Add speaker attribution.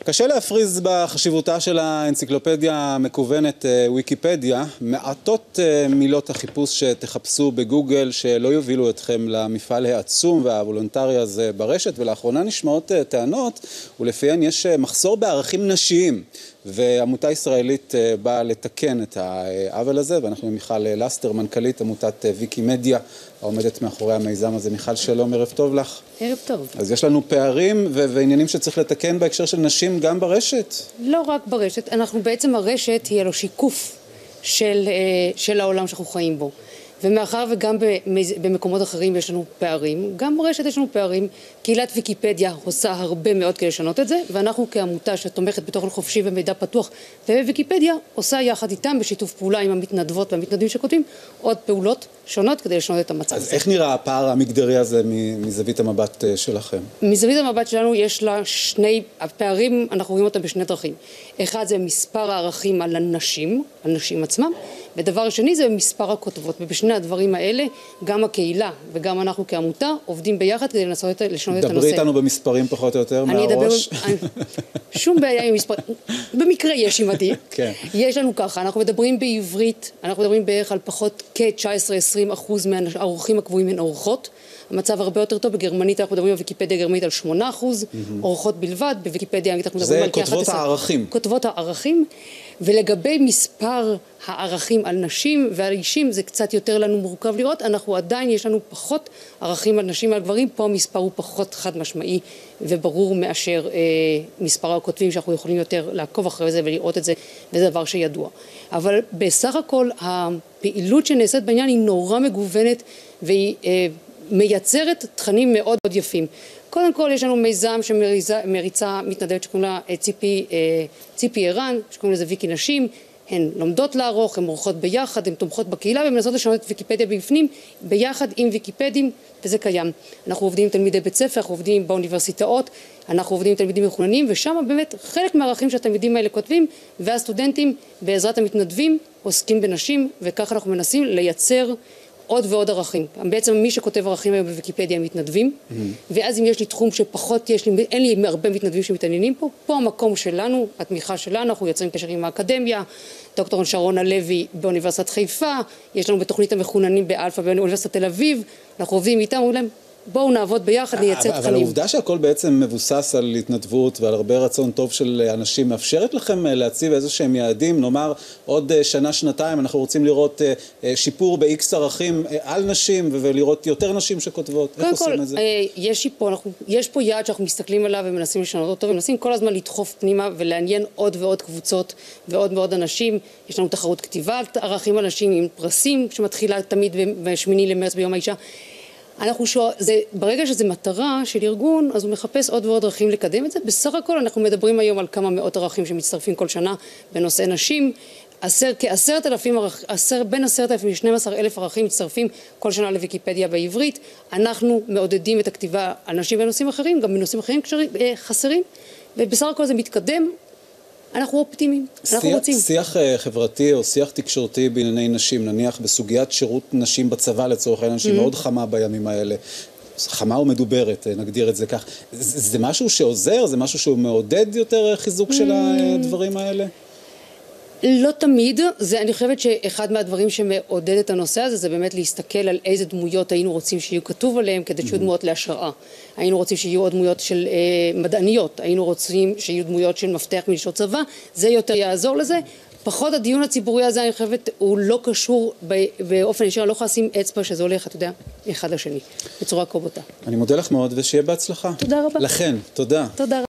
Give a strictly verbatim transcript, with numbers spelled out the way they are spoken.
Speaker 1: קשה להפריז בחשיבותה של האנציקלופדיה המקוונת ויקיפדיה. מעטות מילות החיפוש שתחפשו בגוגל שלא יובילו אתכם למפעל העצום והוולונטרי הזה ברשת, ולאחרונה נשמעות טענות ולפיהן יש מחסור בערכים נשיים, ועמותה ישראלית באה לתקן את העוול הזה, ואנחנו עם מיכל לסטר, מנכ"לית עמותת ויקימדיה העומדת מאחורי המיזם הזה. מיכל, שלום, ערב טוב לך.
Speaker 2: ערב טוב.
Speaker 1: אז יש לנו פערים ו- ועניינים שצריך לתקן בהקשר של נשים גם ברשת?
Speaker 2: לא רק ברשת, אנחנו בעצם הרשת היא לו שיקוף של, של העולם שאנחנו חיים בו. ומאחר וגם במקומות אחרים יש לנו פערים, גם ברשת יש לנו פערים. קהילת ויקיפדיה עושה הרבה מאוד כדי לשנות את זה, ואנחנו כעמותה שתומכת בתוכן חופשי ומידע פתוח ובוויקיפדיה עושה יחד איתם בשיתוף פעולה עם המתנדבות והמתנדבים שכותבים עוד פעולות שונות כדי לשנות את המצב.
Speaker 1: אז איך נראה הפער המגדרי הזה מזווית המבט שלכם?
Speaker 2: מזווית המבט שלנו יש לה שני הפערים, אנחנו רואים אותם בשני דרכים. אחד זה מספר הערכים על הנשים, על נשים עצמם, ודבר שני זה מספר הכותבות, ובשני הדברים האלה גם הקהילה וגם אנחנו כעמותה עובדים ביחד כדי לנסות לשנות את הנושא.
Speaker 1: דברי איתנו במספרים פחות או יותר מהראש.
Speaker 2: שום בעיה עם מספר, במקרה יש עימתי.
Speaker 1: כן.
Speaker 2: יש לנו ככה, אנחנו מדברים בעברית, אנחנו מדברים בערך על פחות כ-תשע עשרה עד עשרים אחוז מהאורחים הקבועים הן אורחות. המצב הרבה יותר טוב. בגרמנית אנחנו מדברים בוויקיפדיה הגרמנית על שמונה אחוז, אורחות בלבד. בוויקיפדיה אנחנו מדברים על כ-אחת עשרה.
Speaker 1: זה כותבות הערכים.
Speaker 2: כותבות הערכים. ולגבי מספר הערכים על נשים ועל אישים זה קצת יותר לנו מורכב לראות. אנחנו עדיין יש לנו פחות ערכים על נשים ועל גברים. פה המספר הוא פחות חד משמעי וברור מאשר אה, מספר הכותבים, שאנחנו יכולים יותר לעקוב אחרי זה ולראות את זה, וזה דבר שידוע. אבל בסך הכל הפעילות שנעשית בעניין היא נורא מגוונת והיא אה, מייצרת תכנים מאוד מאוד יפים. קודם כל יש לנו מיזם שמריצה מתנדבת שקוראים לה ציפי, ציפי ערן, שקוראים לזה ויקי נשים. הן לומדות לערוך, הן עורכות ביחד, הן תומכות בקהילה ומנסות לשנות את ויקיפדיה בפנים ביחד עם ויקיפדים, וזה קיים. אנחנו עובדים עם תלמידי בית ספר, אנחנו עובדים באוניברסיטאות, אנחנו עובדים עם תלמידים מחוננים, ושם באמת חלק מהערכים שהתלמידים האלה כותבים, והסטודנטים בעזרת המתנדבים עוסקים בנשים, וככה אנחנו מנסים לייצר עוד ועוד ערכים. בעצם מי שכותב ערכים היום בוויקיפדיה הם מתנדבים, mm-hmm. ואז אם יש לי תחום שפחות יש לי, אין לי הרבה מתנדבים שמתעניינים פה, פה המקום שלנו, התמיכה שלנו, אנחנו יוצרים קשר עם האקדמיה, דוקטור שרון הלוי באוניברסיטת חיפה, יש לנו בתוכנית המחוננים באלפא באוניברסיטת תל אביב, אנחנו עובדים איתם, אומרים להם, בואו נעבוד ביחד, נייצר תכנים.
Speaker 1: אבל העובדה שהכל בעצם מבוסס על התנדבות ועל הרבה רצון טוב של אנשים, מאפשרת לכם להציב איזה שהם יעדים, נאמר עוד שנה, שנתיים, אנחנו רוצים לראות שיפור ב-X ערכים על נשים, ולראות יותר נשים שכותבות. איך עושים את זה?
Speaker 2: יש פה, אנחנו, יש פה יעד שאנחנו מסתכלים עליו ומנסים לשנות אותו, ומנסים כל הזמן לדחוף פנימה ולעניין עוד ועוד קבוצות ועוד ועוד אנשים. יש לנו תחרות כתיבת ערכים על נשים עם פרסים שמתחילה תמיד בשמיני למרץ ביום האישה. אנחנו שואל, זה, ברגע שזה מטרה של ארגון, אז הוא מחפש עוד ועוד דרכים לקדם את זה. בסך הכל אנחנו מדברים היום על כמה מאות ערכים שמצטרפים כל שנה בנושא נשים. עשר, כעשרת אלפים, עשר, בין עשרת אלפים ל-שנים עשר אלף ערכים מצטרפים כל שנה לוויקיפדיה בעברית. אנחנו מעודדים את הכתיבה על נשים בנושאים אחרים, גם בנושאים אחרים חסרים, ובסך הכל זה מתקדם. אנחנו אופטימיים, אנחנו רוצים.
Speaker 1: שיח חברתי או שיח תקשורתי בענייני נשים, נניח בסוגיית שירות נשים בצבא לצורך העניין, שהיא מאוד חמה בימים האלה, חמה ומדוברת, נגדיר את זה כך. זה משהו שעוזר? זה משהו שהוא מעודד יותר חיזוק של הדברים האלה?
Speaker 2: לא תמיד. זה, אני חושבת שאחד מהדברים שמעודד את הנושא הזה זה באמת להסתכל על איזה דמויות היינו רוצים שיהיו כתוב עליהם כדי שיהיו דמויות להשראה. היינו רוצים שיהיו עוד דמויות של אה, מדעניות, היינו רוצים שיהיו דמויות של מפתח מנשות צבא, זה יותר יעזור לזה. פחות הדיון הציבורי הזה, אני חושבת, הוא לא קשור באופן ישיר, לא יכולה לשים אצבע שזה הולך, אתה יודע, אחד לשני, בצורה כה בוטה.
Speaker 1: אני מודה לך מאוד ושיהיה בהצלחה.
Speaker 2: תודה רבה.
Speaker 1: לכן, תודה.
Speaker 2: תודה רבה.